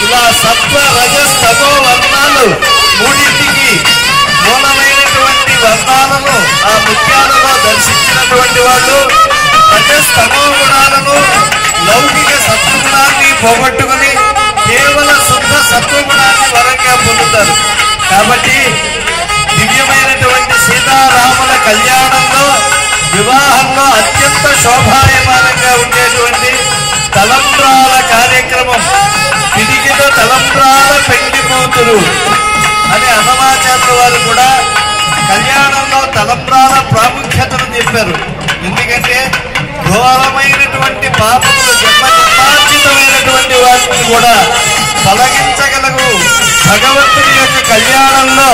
ఇలా సత్వ రజస్ తమో వర్ణాలు మూడింటికి మూలమైనటువంటి వర్ణాలను ఆ ముత్యాలలో దర్శించినటువంటి వాళ్ళు రజస్ తమో గుణాలను లౌకిక సత్వగుణాన్ని పోగొట్టుకుని కేవల శుద్ధ సత్వగుణాన్ని వరంగా పొందుతారు. కాబట్టి దివ్యమైనటువంటి సీతారాముల కళ్యాణంలో వివాహంలో అత్యంత శోభాయమానంగా ఉండేటువంటి తలంబ్రాల కార్యక్రమం, పిడికిలో తలంబ్రాల పెండి కూతురు అని అన్నమాచార్యుల వారు కూడా కళ్యాణంలో తలంబ్రాల ప్రాముఖ్యతను చెప్పారు. ఎందుకంటే ఘోరమైనటువంటి పాపములు జన్మార్జితమైనటువంటి వాటిని కూడా తొలగించగలగు భగవంతుని యొక్క కళ్యాణంలో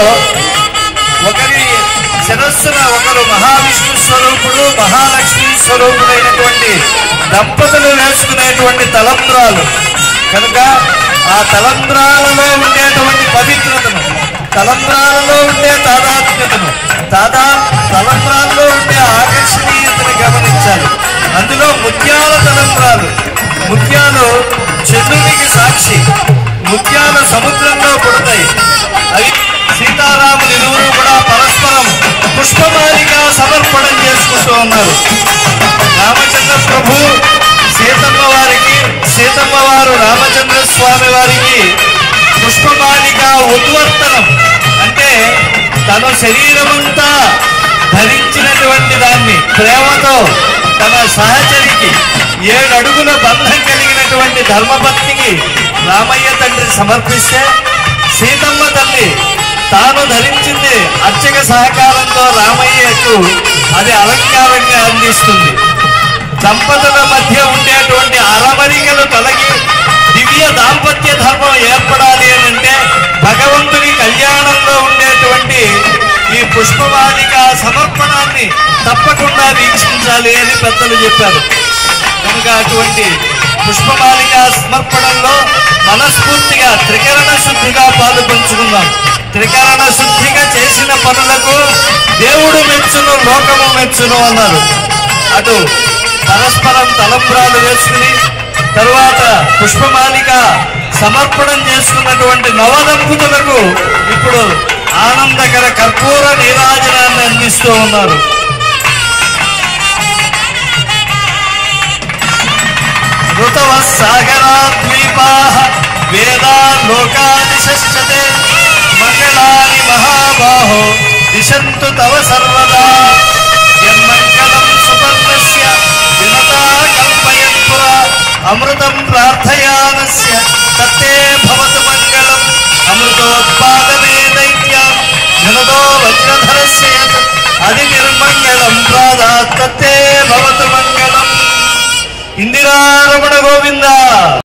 ఒకరి శిరస్సున ఒకరు మహావిష్ణు స్వరూపుడు మహాలక్ష్మి స్వరూపుడైనటువంటి దంపతులు వేసుకునేటువంటి తలంబ్రాలు కనుక ఆ తలంబ్రాలలో ఉండేటువంటి పవిత్రతను, తలంబ్రాలలో ఉండే తాదాత్మ్యతను, తలంబ్రాల్లో ఉండే ఆకర్షణీయతను గమనించాలి. అందులో ముత్యాల తలంబ్రాలు, ముత్యాలు చంద్రునికి సాక్షి, ముత్యాల సముద్రంలో పుడతాయి. అవి సీతారాములు ఇరువురు కూడా పరస్పరం పుష్పమాలిగా సమర్పణం చేసుకుంటూ ఉన్నారు. రామచంద్ర ప్రభు సీతమ్మ వారికి, సీతమ్మ వారు రామచంద్ర స్వామి వారికి పుష్పమాలిక ఉద్వర్తనం అంటే తన శరీరమంతా ధరించినటువంటి దాన్ని ప్రేమతో తన సహచరికి 7 అడుగుల బంధం కలిగినటువంటి ధర్మపత్నికి రామయ్య తండ్రి సమర్పిస్తే సీతమ్మ తల్లి తాను ధరించింది అర్చక సహకారంతో రామయ్యకు అది అలంకారంగా అందిస్తుంది. దంపతుల మధ్య ఉండేటువంటి అరమరికలు తొలగి దివ్య దాంపత్య ధర్మం ఏర్పడాలి అని అంటే భగవంతుని కళ్యాణంలో ఉండేటువంటి ఈ పుష్పమాలిక సమర్పణాన్ని తప్పకుండా వీక్షించాలి అని పెద్దలు చెప్పారు. కనుక అటువంటి పుష్పమాలిక సమర్పణంలో మనస్ఫూర్తిగా త్రికరణ శుద్ధిగా పాలు పంచుకుందాం. త్రికరణ శుద్ధిగా చేసిన పనులకు దేవుడు మెచ్చును, లోకము మెచ్చును అన్నారు. అటు పరస్పరం తలంబ్రాలు వేసుకుని తరువాత పుష్పమాలిక సమర్పణం చేసుకున్నటువంటి నవదంపతులకు ఇప్పుడు ఆనందకర కర్పూర నీరాజనాన్ని అందిస్తూ ఉన్నారు. ఋతవ సాగరాద్వీపా వేదా లోకాదిశశ్చతే మంగళాని మహాబాహో దిశంతు తవ సర్వదా యన్మంగళం సుపర్ణస్య వినతా కల్పయత్పుర అమృతం ప్రార్థయానస్య తత్తే భవతు మంగళం అమృతోత్పాదనే దైత్యాం జనదో వజ్రధరస్య అది నిర్మంగళం ప్రాదాత్ తత్తే భవతు మంగళం. ఇందిరారమణ గోవింద.